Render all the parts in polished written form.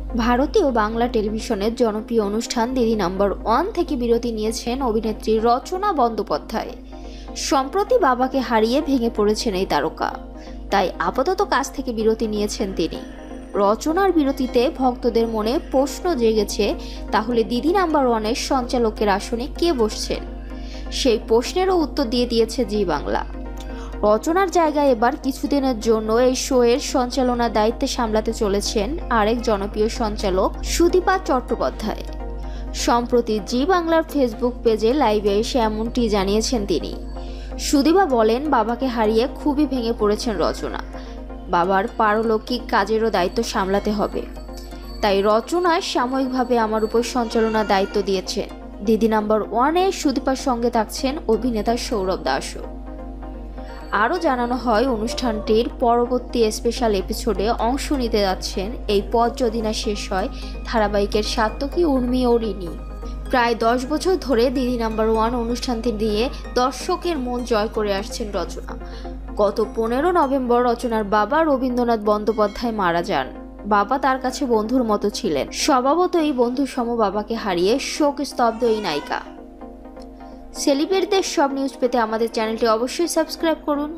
ভারতীয় বাংলা টেলিভিশনের জনপ্রিয় অনুষ্ঠান দিদি নাম্বার ওয়ান থেকে বিরতি নিয়েছেন অভিনেত্রী রচনা বন্দ্যোপাধ্যায়। সম্প্রতি বাবাকে হারিয়ে ভেঙে পড়েছেন এই তারকা, তাই আপাতত কাজ থেকে বিরতি নিয়েছেন তিনি। রচনার বিরতিতে ভক্তদের মনে প্রশ্ন জেগেছে, তাহলে দিদি নাম্বার ওয়ানের সঞ্চালকের আসনে কে বসছেন? সেই প্রশ্নেরও উত্তর দিয়ে দিয়েছে জি বাংলা। রচনার জায়গায় এবার কিছুদিনের জন্য এই শো এর সঞ্চালনার দায়িত্বে সামলাতে চলেছেন আরেক জনপ্রিয় সঞ্চালক সুদীপা চট্টোপাধ্যায়। সম্প্রতি জি বাংলার ফেসবুক পেজে লাইভে এসে এমনটি জানিয়েছেন তিনি। সুদীপা বলেন, বাবাকে হারিয়ে খুবই ভেঙে পড়েছেন রচনা। বাবার পারলৌকিক কাজেরও দায়িত্ব সামলাতে হবে, তাই রচনায় সাময়িকভাবে আমার উপর সঞ্চালনার দায়িত্ব দিয়েছেন। দিদি নাম্বার ওয়ানে সুদীপার সঙ্গে থাকছেন অভিনেতা সৌরভ দাসও। আরও জানানো হয়, অনুষ্ঠানটির পরবর্তী স্পেশাল এপিসোডে অংশ নিতে যাচ্ছেন এই পথ যদি না শেষ হয় ধারাবাহিকের সাত্তকী, উর্মি ও রিনি। প্রায় 10 বছর ধরে দিদি নাম্বার ওয়ান অনুষ্ঠানটি দিয়ে দর্শকের মন জয় করে আসছেন রচনা। গত 15 নভেম্বর রচনার বাবা রবীন্দ্রনাথ বন্দ্যোপাধ্যায় মারা যান। বাবা তার কাছে বন্ধুর মতো ছিলেন। স্বভাবতই বন্ধুসম বাবাকে হারিয়ে শোক স্তব্ধ এই নায়িকা। সেলিব্রিটিদের সব নিউজ পেতে আমাদের চ্যানেলটি অবশ্যই সাবস্ক্রাইব করুন।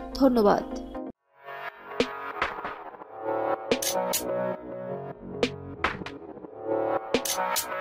ধন্যবাদ।